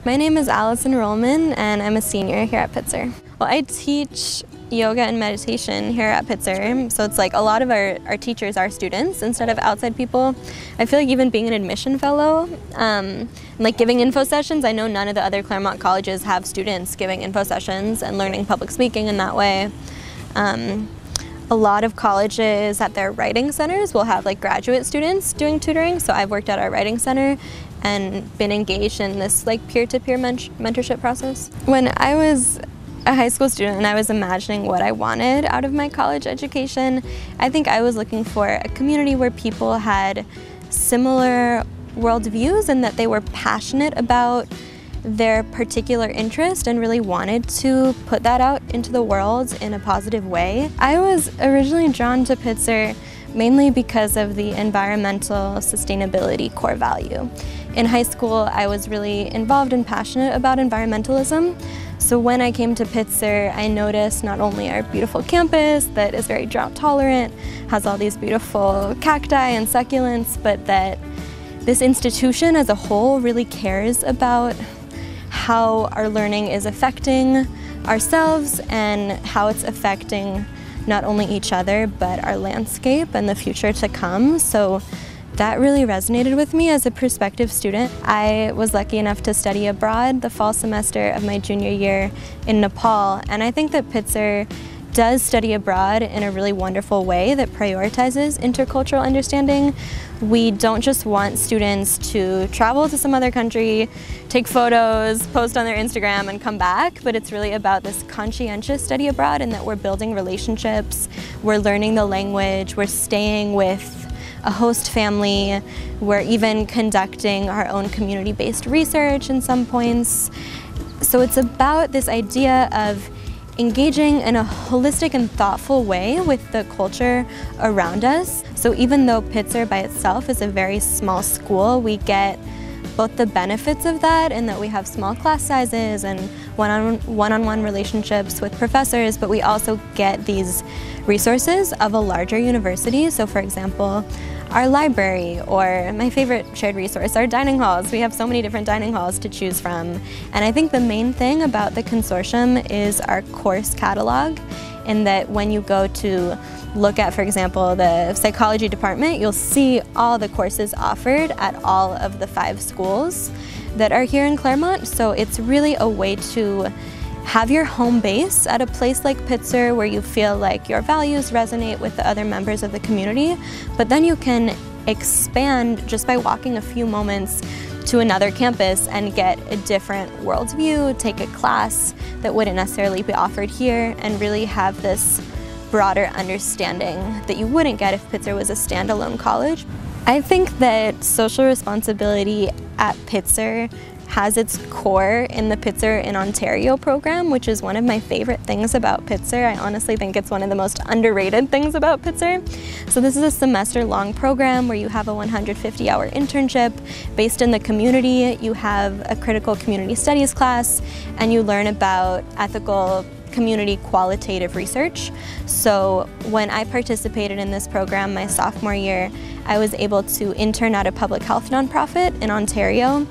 My name is Alison Rollman, and I'm a senior here at Pitzer. Well, I teach yoga and meditation here at Pitzer, so it's like a lot of our teachers are students instead of outside people. I feel like even being an admission fellow, like giving info sessions, I know none of the other Claremont colleges have students giving info sessions and learning public speaking in that way. A lot of colleges at their writing centers will have like graduate students doing tutoring, so I've worked at our writing center and been engaged in this like peer-to-peer mentorship process. When I was a high school student and I was imagining what I wanted out of my college education, I think I was looking for a community where people had similar worldviews and that they were passionate about their particular interest and really wanted to put that out into the world in a positive way. I was originally drawn to Pitzer mainly because of the environmental sustainability core value. In high school, I was really involved and passionate about environmentalism. So when I came to Pitzer, I noticed not only our beautiful campus that is very drought tolerant, has all these beautiful cacti and succulents, but that this institution as a whole really cares about how our learning is affecting ourselves and how it's affecting not only each other, but our landscape and the future to come. So that really resonated with me as a prospective student. I was lucky enough to study abroad the fall semester of my junior year in Nepal, and I think that Pitzer does study abroad in a really wonderful way that prioritizes intercultural understanding. We don't just want students to travel to some other country, take photos, post on their Instagram and come back, but it's really about this conscientious study abroad and that we're building relationships, we're learning the language, we're staying with a host family, we're even conducting our own community-based research in some points. So it's about this idea of engaging in a holistic and thoughtful way with the culture around us. So even though Pitzer by itself is a very small school, we get both the benefits of that in that we have small class sizes and one-on-one relationships with professors, but we also get these resources of a larger university. So for example, our library, or my favorite shared resource, our dining halls. We have so many different dining halls to choose from. And I think the main thing about the consortium is our course catalog, in that when you go to look at, for example, the psychology department, you'll see all the courses offered at all of the 5 schools that are here in Claremont. So it's really a way to have your home base at a place like Pitzer where you feel like your values resonate with the other members of the community, but then you can expand just by walking a few moments to another campus and get a different worldview, take a class that wouldn't necessarily be offered here, and really have this broader understanding that you wouldn't get if Pitzer was a standalone college. I think that social responsibility at Pitzer has its core in the Pitzer in Ontario program, which is one of my favorite things about Pitzer. I honestly think it's one of the most underrated things about Pitzer. So this is a semester-long program where you have a 150-hour internship based in the community. You have a critical community studies class, and you learn about ethical community qualitative research. So when I participated in this program my sophomore year, I was able to intern at a public health nonprofit in Ontario.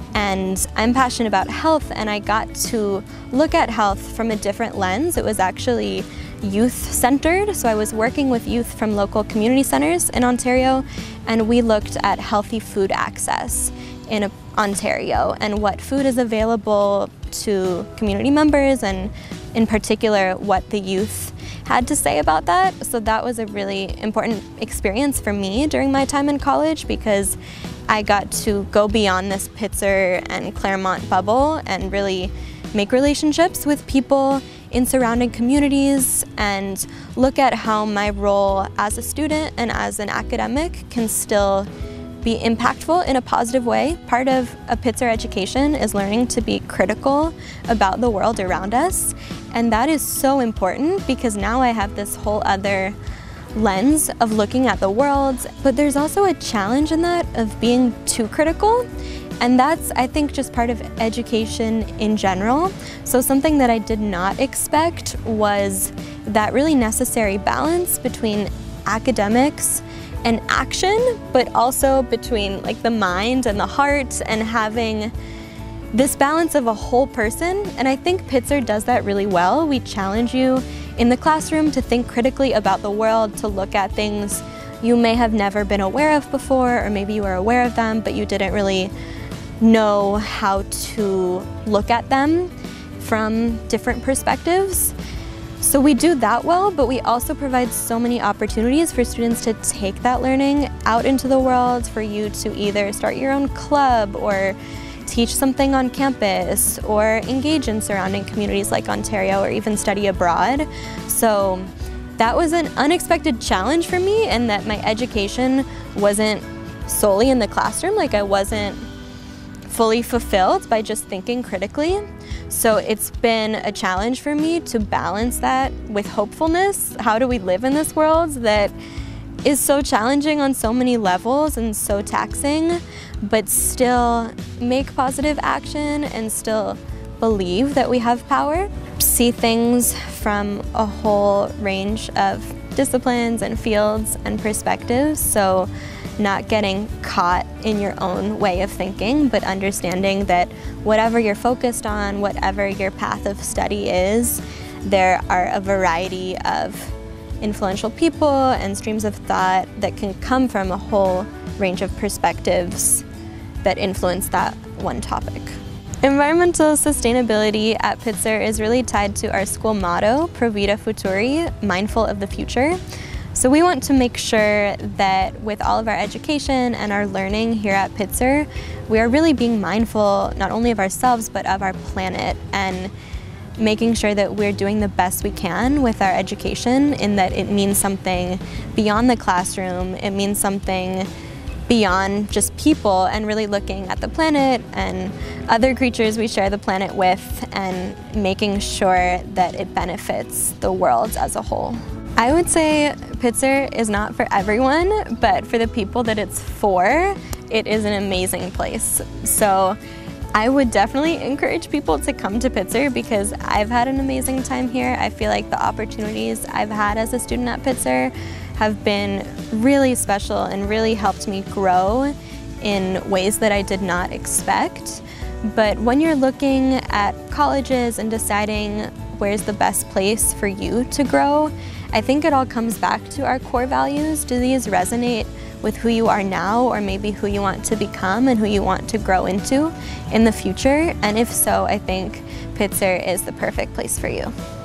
And I'm passionate about health, and I got to look at health from a different lens. It was actually youth-centered, so I was working with youth from local community centers in Ontario, and we looked at healthy food access in Ontario and what food is available to community members, and in particular what the youth had to say about that. So that was a really important experience for me during my time in college, because I got to go beyond this Pitzer and Claremont bubble and really make relationships with people in surrounding communities and look at how my role as a student and as an academic can still be impactful in a positive way. Part of a Pitzer education is learning to be critical about the world around us, and that is so important because now I have this whole other lens of looking at the world, but there's also a challenge in that of being too critical, and that's, I think, just part of education in general. So something that I did not expect was that really necessary balance between academics and action, but also between like the mind and the heart, and having this balance of a whole person, and I think Pitzer does that really well. We challenge you in the classroom to think critically about the world, to look at things you may have never been aware of before, or maybe you were aware of them, but you didn't really know how to look at them from different perspectives. So we do that well, but we also provide so many opportunities for students to take that learning out into the world, for you to either start your own club or teach something on campus or engage in surrounding communities like Ontario or even study abroad. So that was an unexpected challenge for me, and that my education wasn't solely in the classroom. Like, I wasn't fully fulfilled by just thinking critically. So it's been a challenge for me to balance that with hopefulness. How do we live in this world that is so challenging on so many levels and so taxing, but still make positive action and still believe that we have power? See things from a whole range of disciplines and fields and perspectives. So not getting caught in your own way of thinking, but understanding that whatever you're focused on, whatever your path of study is, there are a variety of influential people and streams of thought that can come from a whole range of perspectives that influence that one topic. Environmental sustainability at Pitzer is really tied to our school motto, Pro Vita Futuri, mindful of the future. So we want to make sure that with all of our education and our learning here at Pitzer, we are really being mindful not only of ourselves but of our planet, and making sure that we're doing the best we can with our education, in that it means something beyond the classroom, it means something beyond just people, and really looking at the planet and other creatures we share the planet with, and making sure that it benefits the world as a whole. I would say Pitzer is not for everyone, but for the people that it's for, it is an amazing place. So I would definitely encourage people to come to Pitzer, because I've had an amazing time here. I feel like the opportunities I've had as a student at Pitzer have been really special and really helped me grow in ways that I did not expect. But when you're looking at colleges and deciding where's the best place for you to grow, I think it all comes back to our core values. Do these resonate with who you are now, or maybe who you want to become and who you want to grow into in the future? And if so, I think Pitzer is the perfect place for you.